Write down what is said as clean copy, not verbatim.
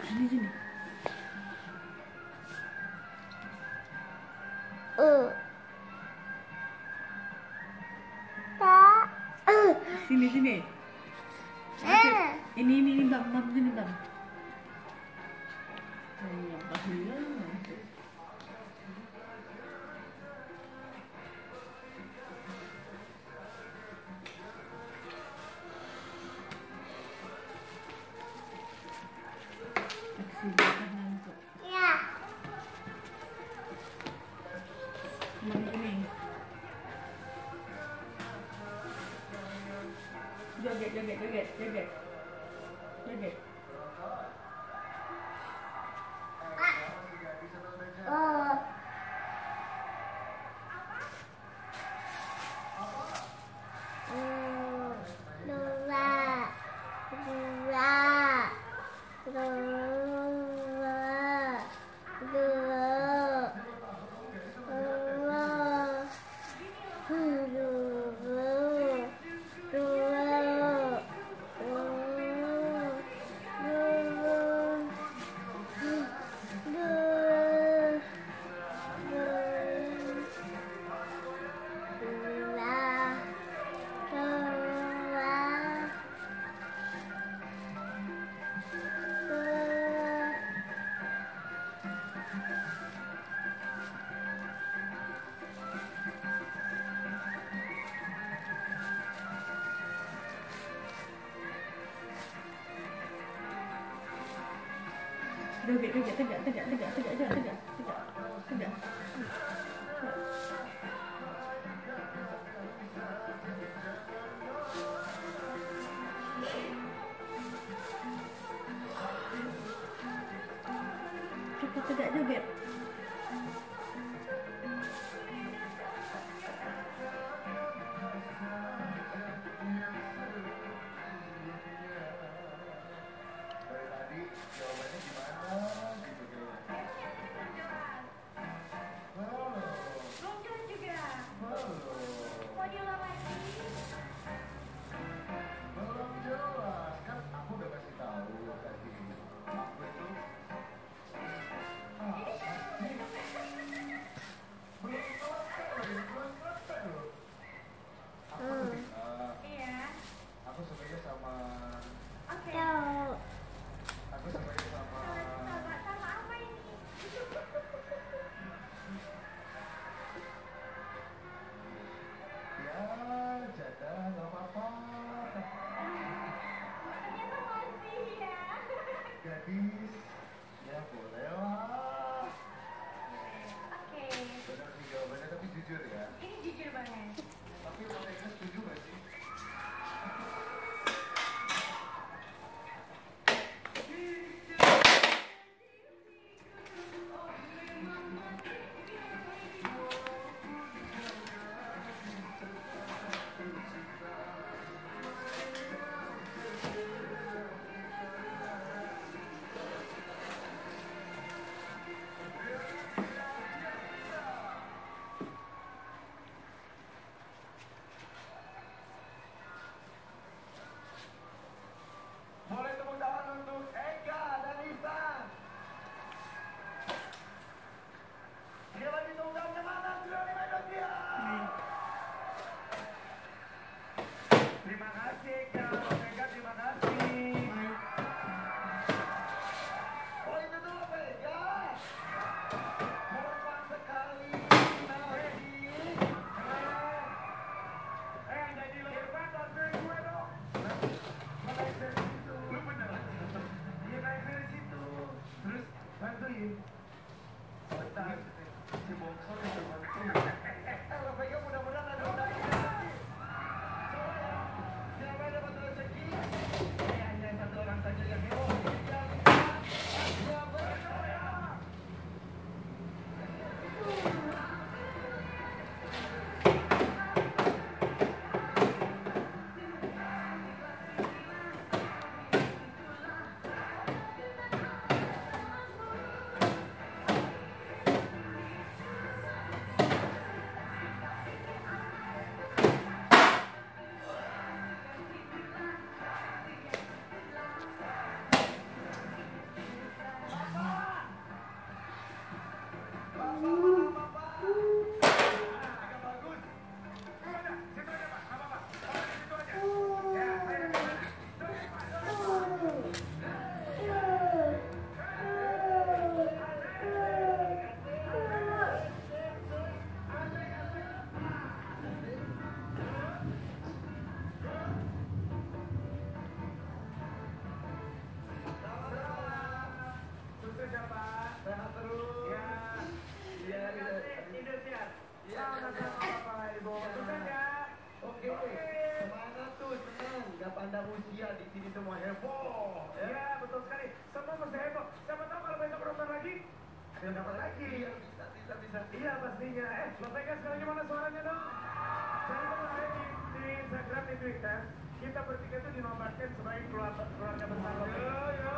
Sini sini. Sini sini. Ini bang sini bang. Apa dia? Ya. Ini. Joget. Joget, tegak. Tegak joget. Ya boleh lah. Oke. Benar sih jawabannya, tapi jujur ya. Ini jujur banget. Tapi mereka setuju gak sih? Boleh tepuk tangan untuk Eka dan Ihsan. Dia lagi tunggalnya mana? Sudah di meja dia. Terima kasih Eka, Eka terima kasih. Oh itu tuh apa Eka? Melepas sekali. Jadi lebih bantuan dari gue dong. Naik dari situ. Lu bener? Iya naik dari situ. Terus bantuin. Bentar. Si bongsor itu bantuin. Kalau pegang mudah-mudahan ada undangan. Soalnya siapa yang dapat rezeki? Hanya satu orang saja yang heboh. Siapa ya? Sama-sama Bapak Ibu. Sukses ya. Oke, semangat tuh, senang. Gak pandang usia di sini semua heboh. Ya, betul sekali. Semua mesti heboh. Siapa tahu kalau besok nonton lagi, ada yang dapat lagi. Iya, bisa. Iya pastinya. Las Vegas sekarang gimana suaranya dong? Saya kemarin di Instagram, di Twitter, kita bertiga itu dinobatkan sebagai keluarga besar. Yo,